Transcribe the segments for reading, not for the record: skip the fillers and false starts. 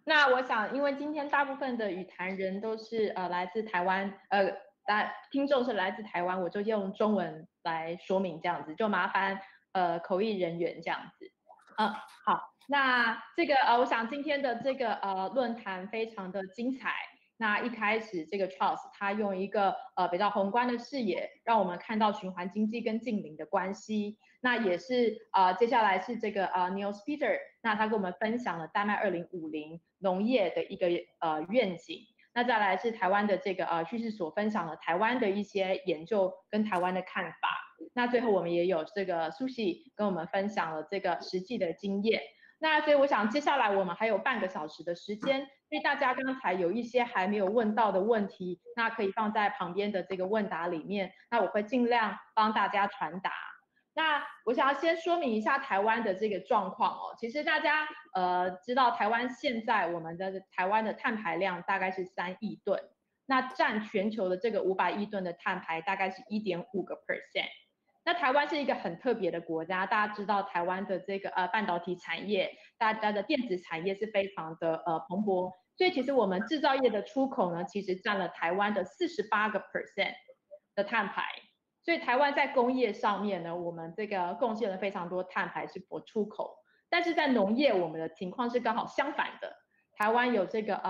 那我想，因为今天大部分的语坛人都是来自台湾，听众是来自台湾，我就用中文来说明这样子，就麻烦口译人员这样子。好，那这个我想今天的这个论坛非常的精彩。那一开始这个 Charles 他用一个比较宏观的视野，让我们看到循环经济跟近邻的关系。那也是接下来是这个Niels Peter， 那他跟我们分享了丹麦2050农业的一个愿景。那再来是台湾的这个叙事所分享了台湾的一些研究跟台湾的看法。那最后我们也有这个苏西跟我们分享了这个实际的经验。那所以我想接下来我们还有半个小时的时间，所以大家刚才有一些还没有问到的问题，那可以放在旁边的这个问答里面，那我会尽量帮大家传达。那我想要先说明一下台湾的这个状况哦。其实大家知道台湾现在我们的台湾的碳排量大概是3亿吨，那占全球的这个500亿吨的碳排大概是1.5%。那台湾是一个很特别的国家，大家知道台湾的这个半导体产业，大家的电子产业是非常的蓬勃，所以其实我们制造业的出口呢，其实占了台湾的48% 的碳排。所以台湾在工业上面呢，我们这个贡献了非常多碳排是for出口，但是在农业我们的情况是刚好相反的，台湾有这个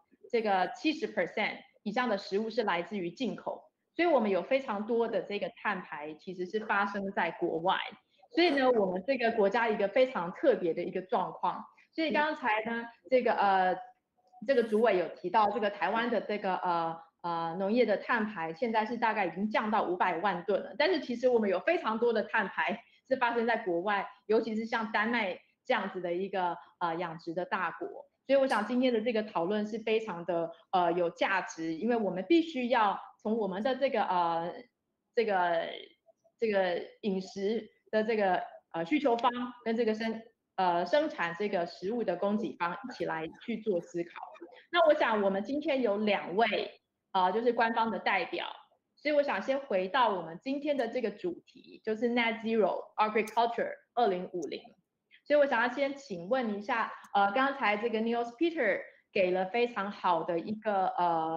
70% 以上的食物是来自于进口。所以我们有非常多的这个碳排其实是发生在国外，所以呢，我们这个国家一个非常特别的一个状况。所以刚才呢，这个主委有提到，这个台湾的这个农业的碳排现在是大概已经降到500万吨了，但是其实我们有非常多的碳排是发生在国外，尤其是像丹麦这样子的一个养殖的大国。所以我想今天的这个讨论是非常的有价值，因为我们必须要从我们的这个饮食的这个需求方跟这个生产这个食物的供给方一起来去做思考。那我想我们今天有2位就是官方的代表，所以我想先回到我们今天的这个主题，就是 Net Zero Agriculture 2050。所以我想要先请问一下，刚才这个 Niels Peter 给了非常好的一个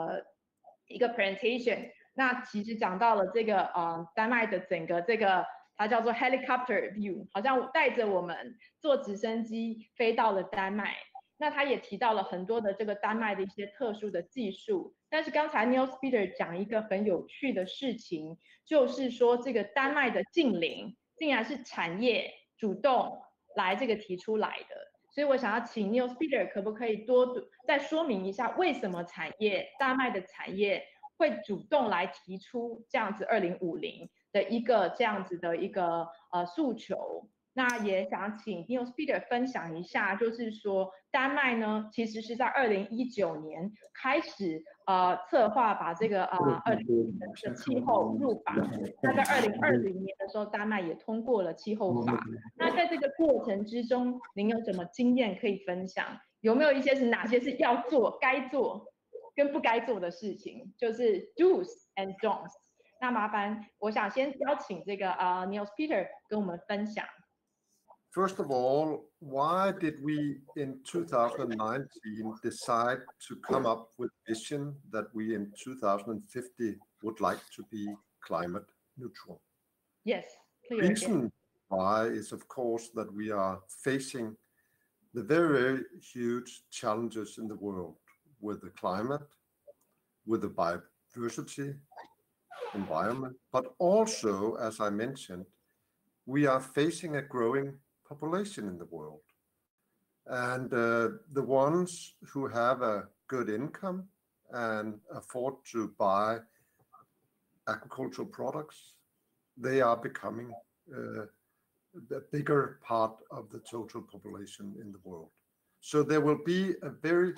presentation， 那其实讲到了这个丹麦的整个这个它叫做 helicopter view， 好像带着我们坐直升机飞到了丹麦。那他也提到了很多的这个丹麦的一些特殊的技术，但是刚才 Niels Peter 讲一个很有趣的事情，就是说这个丹麦的近邻竟然是产业主动来这个提出来的，所以我想要请 Niels Peter 可不可以再说明一下，为什么丹麦的产业会主动来提出这样子2050的一个这样子的一个诉求？那也想请 Niels Peter 分享一下，就是说丹麦呢，其实是在2019年开始策划把这个2050的气候入法。那在2020年的时候，丹麦也通过了气候法。那在这个过程之中，您有什么经验可以分享？有没有一些是哪些是要做、该做跟不该做的事情？就是 do's and don'ts。那麻烦我想先邀请这个Niels Peter 跟我们分享。 First of all, why did we in 2019 decide to come up with a vision that we in 2050 would like to be climate neutral? Yes, clear. The reason why is, of course, that we are facing the very, very huge challenges in the world with the climate, with the biodiversity, environment, but also, as I mentioned, we are facing a growing population in the world. And the ones who have a good income and afford to buy agricultural products, they are becoming the bigger part of the total population in the world. So there will be a very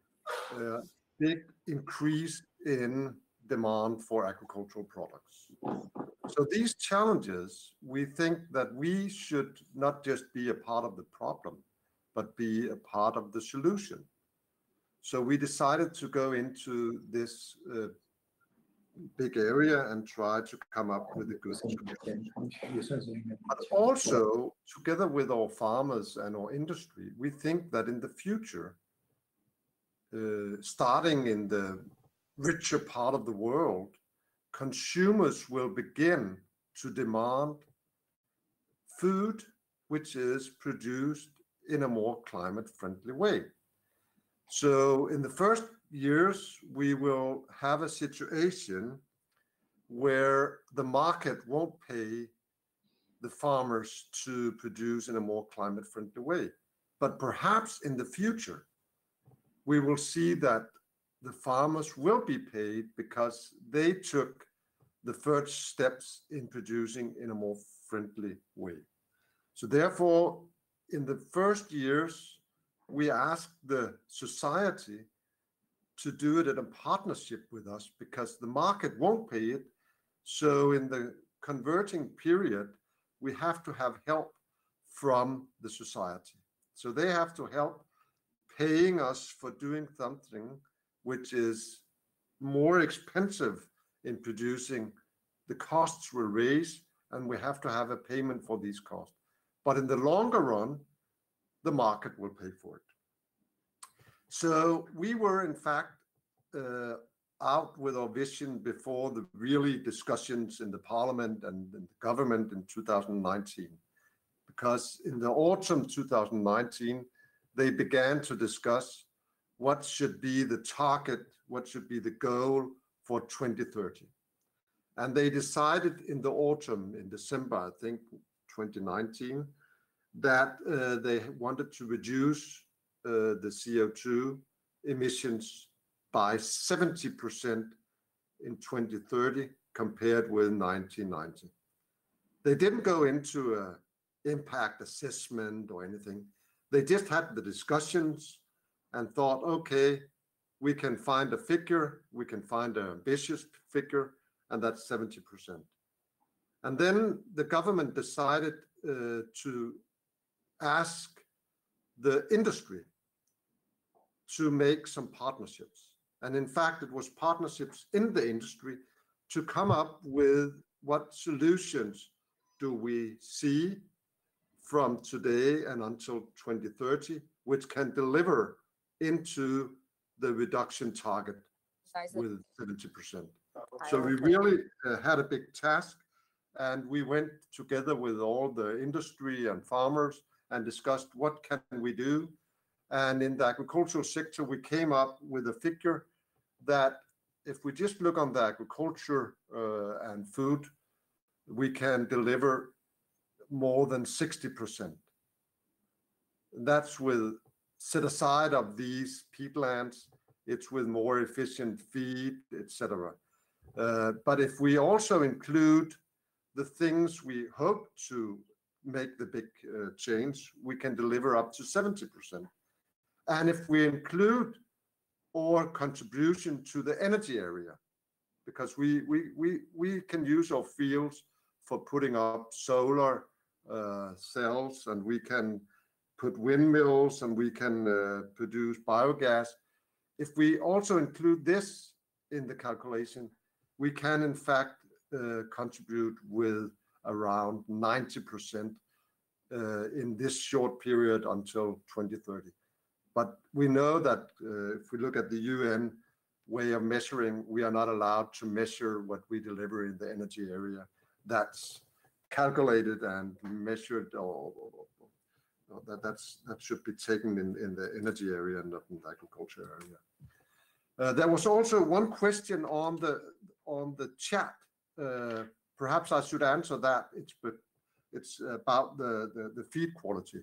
big increase in demand for agricultural products. So these challenges, we think that we should not just be a part of the problem, but be a part of the solution. So we decided to go into this big area and try to come up with a good solution. But also, together with our farmers and our industry, we think that in the future, starting in the richer part of the world, consumers will begin to demand food which is produced in a more climate-friendly way. So in the first years, we will have a situation where the market won't pay the farmers to produce in a more climate-friendly way. But perhaps in the future, we will see that the farmers will be paid because they took the first steps in producing in a more friendly way. So therefore, in the first years, we ask the society to do it in a partnership with us because the market won't pay it. So in the converting period, we have to have help from the society. So they have to help paying us for doing something which is more expensive in producing. The costs will raise and we have to have a payment for these costs. But in the longer run, the market will pay for it. So we were in fact out with our vision before the really discussions in the parliament and in the government in 2019. Because in the autumn 2019, they began to discuss what should be the target, what should be the goal for 2030. And they decided in the autumn, in December, I think, 2019, that they wanted to reduce the CO2 emissions by 70% in 2030 compared with 1990. They didn't go into an impact assessment or anything. They just had the discussions and thought, okay, we can find a figure, we can find an ambitious figure, and that's 70%. And then the government decided to ask the industry to make some partnerships. And in fact, it was partnerships in the industry to come up with what solutions do we see from today and until 2030, which can deliver into the reduction target with 70%. So we really had a big task, and we went together with all the industry and farmers and discussed what can we do. And in the agricultural sector, we came up with a figure that if we just look on the agriculture and food, we can deliver more than 60%. That's with set aside of these peatlands, it's with more efficient feed, etc. But if we also include the things we hope to make the big change, we can deliver up to 70%. And if we include our contribution to the energy area, because we can use our fields for putting up solar cells, and we can put windmills, and we can produce biogas. If we also include this in the calculation, we can in fact contribute with around 90% in this short period until 2030. But we know that if we look at the UN way of measuring, we are not allowed to measure what we deliver in the energy area. That's calculated and measured, or that should be taken in the energy area and not in the agriculture area. There was also one question on the chat. Perhaps I should answer that. It's about the feed quality.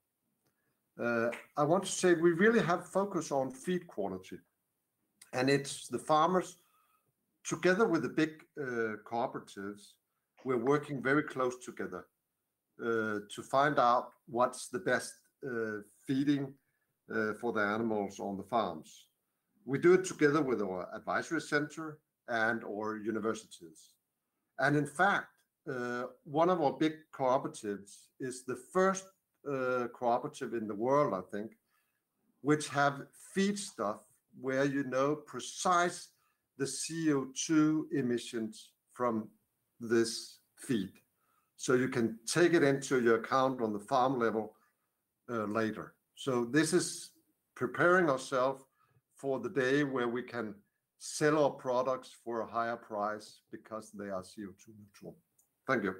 I want to say we really have focus on feed quality, and it's the farmers together with the big cooperatives. We're working very close together to find out what's the best feeding for the animals on the farms. We do it together with our advisory center and our universities. And in fact, one of our big cooperatives is the first cooperative in the world, I think, which have feed stuff where you know precise the CO2 emissions from this feed. So you can take it into your account on the farm level later. So this is preparing ourselves for the day where we can sell our products for a higher price because they are CO2 neutral. Thank you.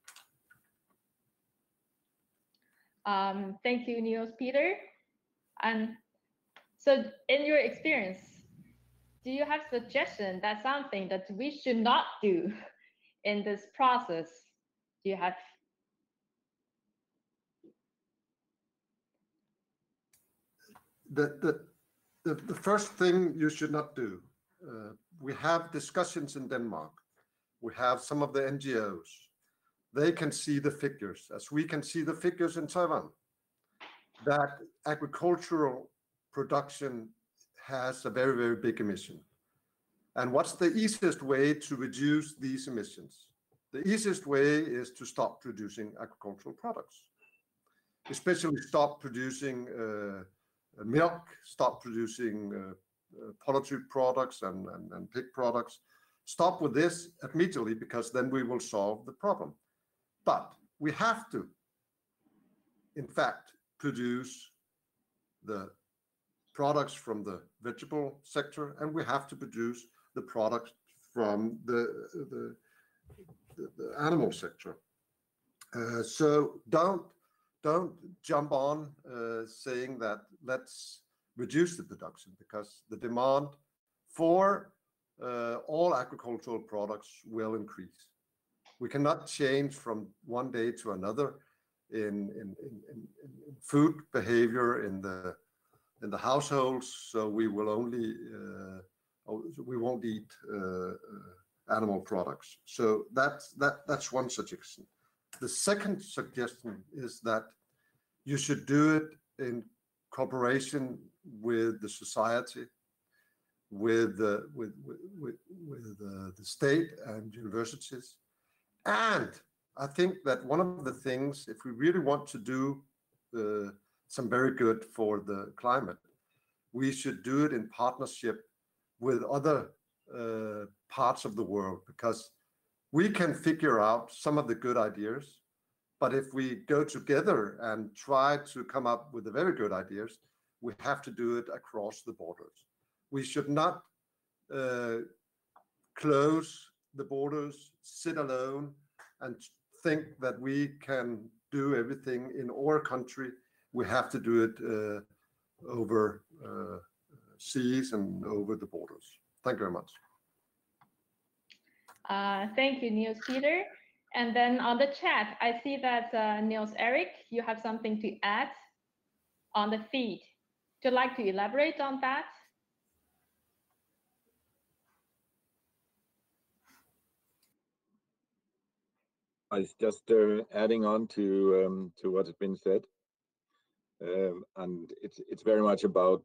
Thank you, Niels Peter. And so in your experience, do you have suggestion that something that we should not do in this process? Do you have? The first thing you should not do, we have discussions in Denmark. We have some of the NGOs. They can see the figures, as we can see the figures in Taiwan, that agricultural production has a very, very big emission. And what's the easiest way to reduce these emissions? The easiest way is to stop producing agricultural products, especially stop producing milk, stop producing poultry products and pig products. Stop with this immediately, because then we will solve the problem. But we have to, in fact, produce the products from the vegetable sector, and we have to produce the products from the animal sector. So don't jump on saying that let's reduce the production, because the demand for all agricultural products will increase. We cannot change from one day to another in food behavior in the households, so we will only we won't eat animal products. So that's one suggestion. The second suggestion is that you should do it in cooperation with the society, with the state and universities. And I think that one of the things, if we really want to do some very good for the climate, we should do it in partnership with other parts of the world, because we can figure out some of the good ideas, but if we go together and try to come up with the very good ideas, we have to do it across the borders. We should not close the borders, sit alone, and think that we can do everything in our country. We have to do it over seas and over the borders. Thank you very much. Thank you, Niels Peter. And then on the chat, I see that Niels Erik, you have something to add on the feed. Would you like to elaborate on that? I was just adding on to what has been said, and it's very much about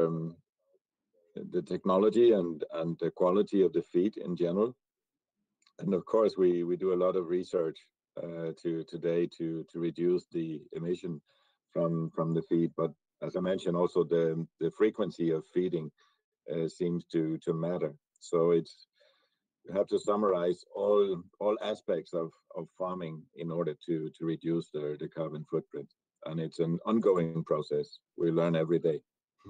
the technology and the quality of the feed in general. And of course, we do a lot of research today to reduce the emission from the feed. But as I mentioned, also the frequency of feeding seems to matter. So you have to summarize all aspects of farming in order to reduce the carbon footprint. And it's an ongoing process. We learn every day.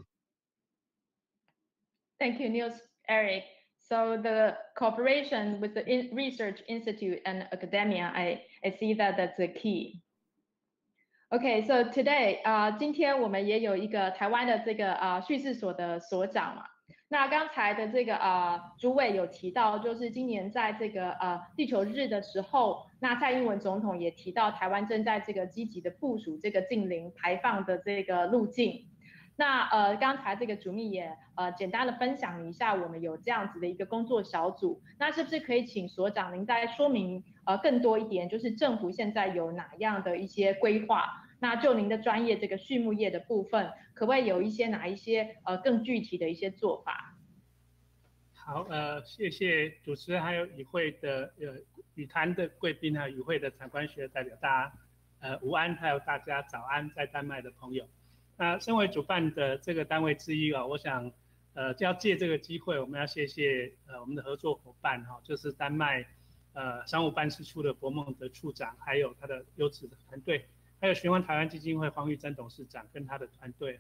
Thank you, Niels Erik. So the cooperation with the research institute and academia, I see that that's the key. Okay, so today, 今天我们也有一个台湾的这个叙事所的所长嘛。那刚才的这个主委有提到，就是今年在这个地球日的时候，那蔡英文总统也提到，台湾正在这个积极的部署这个净零排放的这个路径。那刚才这个主秘也简单的分享一下，我们有这样子的一个工作小组，那是不是可以请所长您再说明更多一点，就是政府现在有哪样的一些规划？那就您的专业这个畜牧业的部分，可不可以有哪一些更具体的一些做法？ 好，谢谢主持人，还有与会的语坛的贵宾，还有与会的产官学代表，大家午安，还有大家早安，在丹麦的朋友。那身为主办的这个单位之一我想就要借这个机会，我们要谢谢我们的合作伙伴就是丹麦商务办事处的博孟德处长，还有他的优质的团队，还有循环台湾基金会黄玉珍董事长跟他的团队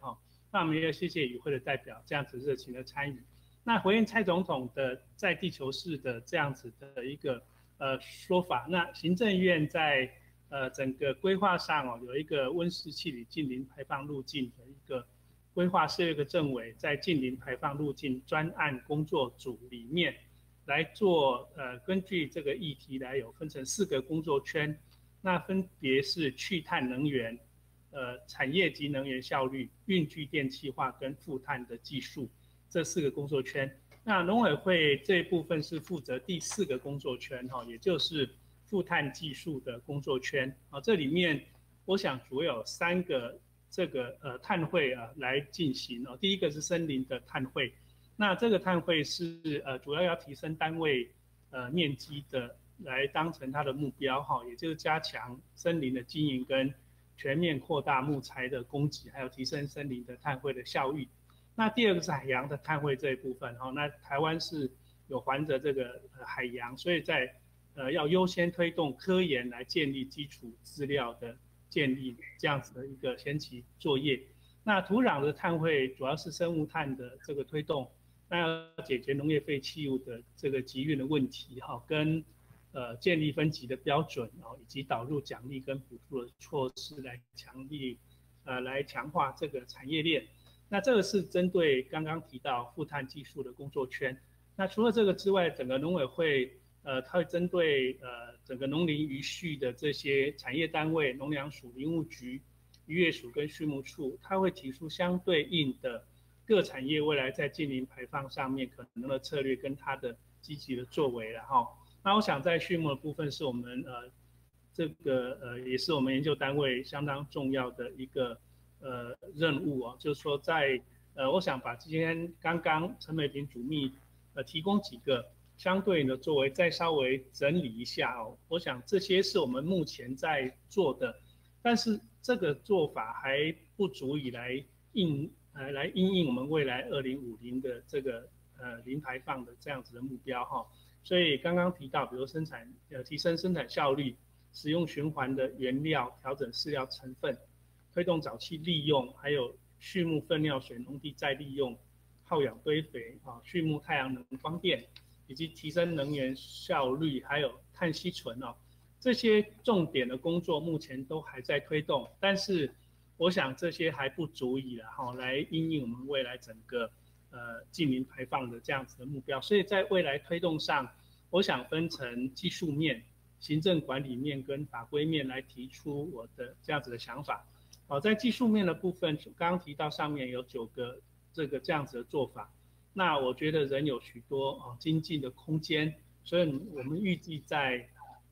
那我们也谢谢与会的代表这样子热情的参与。那回应蔡总统的在地球式的这样子的一个说法，那行政院在整个规划上有一个温室气体净零排放路径的一个规划，是一个政委在净零排放路径专案工作组里面来做根据这个议题来有分成4个工作圈，那分别是去碳能源、产业及能源效率、运具电气化跟负碳的技术这4个工作圈。那农委会这一部分是负责第4个工作圈也就是负碳技术的工作圈这里面我想主要有3个这个碳汇来进行第一个是森林的碳汇，那这个碳汇是主要提升单位面积的来当成它的目标也就是加强森林的经营跟全面扩大木材的供给，还有提升森林的碳汇的效益。那第2个是海洋的碳汇这一部分那台湾是有环着这个海洋，所以在要优先推动科研来建立基础资料的建立这样子的一个先期作业。那土壤的碳汇主要是生物碳的这个推动，那要解决农业废弃物的这个集运的问题跟建立分级的标准以及导入奖励跟补助的措施来强化这个产业链。那这个是针对刚刚提到负碳技术的工作圈。那除了这个之外，整个农委会它会针对整个农林渔畜的这些产业单位，农粮署、林务局、渔业署跟畜牧处，它会提出相对应的各产业未来在净零排放上面可能的策略跟它的积极的作为了那我想在畜牧的部分是我们这个也是我们研究单位相当重要的一个任务就是说在我想把今天刚刚陈美萍主秘提供几个相对应的作为再稍微整理一下我想这些是我们目前在做的，但是这个做法还不足以来因应我们未来2050的这个零排放的这样子的目标所以刚刚提到比如提升生产效率，使用循环的原料，调整饲料成分，推动早期利用，还有畜牧粪尿水农地再利用，耗氧堆肥畜牧太阳能光电，以及提升能源效率，还有碳吸存这些重点的工作目前都还在推动，但是我想这些还不足以来因应我们未来整个净零排放的这样子的目标。所以在未来推动上，我想分成技术面、行政管理面跟法规面来提出我的这样子的想法。在技术面的部分，刚刚提到上面有9个这样子的做法，那我觉得仍有许多精进的空间，所以我们预计在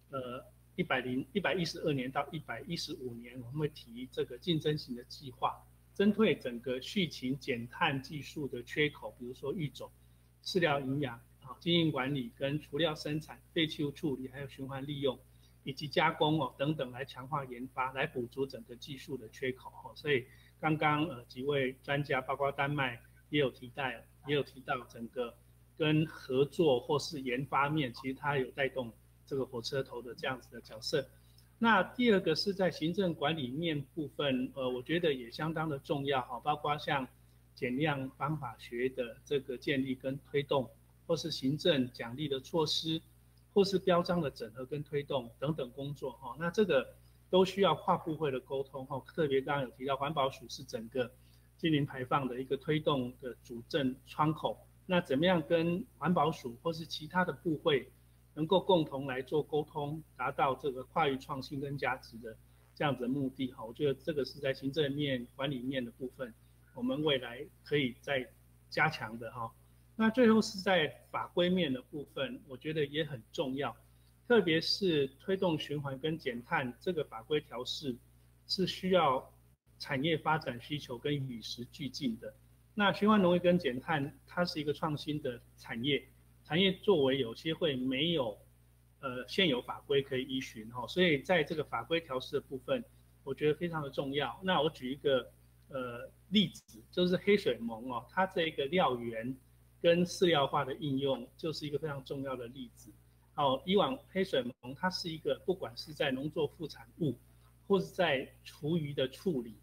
112年到115年，我们会提这个竞争型的计划，针对整个畜禽减碳技术的缺口，比如说育种、饲料营养、经营管理跟除料生产、废弃物处理，还有循环利用以及加工等等，来强化研发，来补足整个技术的缺口所以刚刚几位专家，包括丹麦也有提到整个跟合作或是研发面，其实它有带动这个火车头的这样子的角色。那第2个是在行政管理面部分，我觉得也相当的重要包括像减量方法学的这个建立跟推动，或是行政奖励的措施，或是标章的整合跟推动等等工作那这个都需要跨部会的沟通特别刚刚有提到环保署是整个净零排放的一个推动的主政窗口，那怎么样跟环保署或是其他的部会能够共同来做沟通，达到这个跨域创新跟价值的这样子的目的我觉得这个是在行政面、管理面的部分，我们未来可以再加强的那最后是在法规面的部分，我觉得也很重要，特别是推动循环跟减碳这个法规调试是需要产业发展需求跟与时俱进的。那循环农业跟减碳，它是一个创新的产业作为有些会没有现有法规可以依循所以在这个法规调试的部分，我觉得非常的重要。那我举一个例子，就是黑水虻它这个料源跟饲料化的应用就是一个非常重要的例子以往黑水虻它是一个不管是在农作副产物，或是在厨余的处理，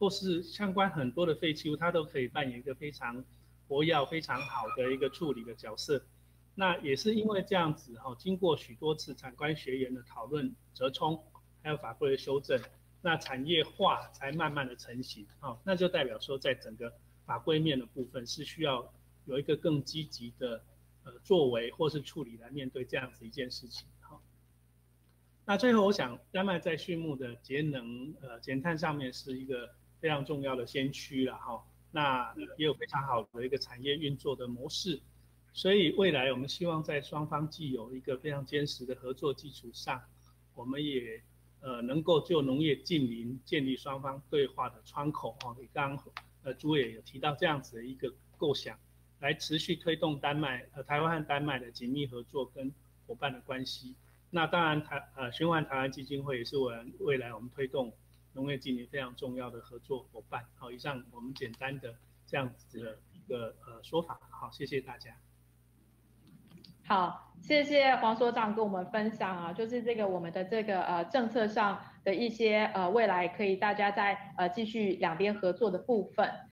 或是相关很多的废弃物，它都可以扮演一个非常活跃、非常好的一个处理的角色。那也是因为这样子经过许多次产官学研的讨论、折冲，还有法规的修正，那产业化才慢慢的成型。那就代表说，在整个法规面的部分是需要有一个更积极的作为或是处理来面对这样子一件事情。那最后我想，丹麦在畜牧的节能减碳上面是一个非常重要的先驱了那也有非常好的一个产业运作的模式，所以未来我们希望在双方既有一个非常坚实的合作基础上，我们也能够就农业近邻建立双方对话的窗口你刚刚朱也有提到这样子的一个构想，来持续推动台湾和丹麦的紧密合作跟伙伴的关系。那当然循环台湾基金会也是未来我们推动农业近邻非常重要的合作伙伴。以上我们简单的这样子的一个说法。好，谢谢大家。 好，谢谢黄所长跟我们分享就是这个我们的这个政策上的一些未来可以大家在继续两边合作的部分。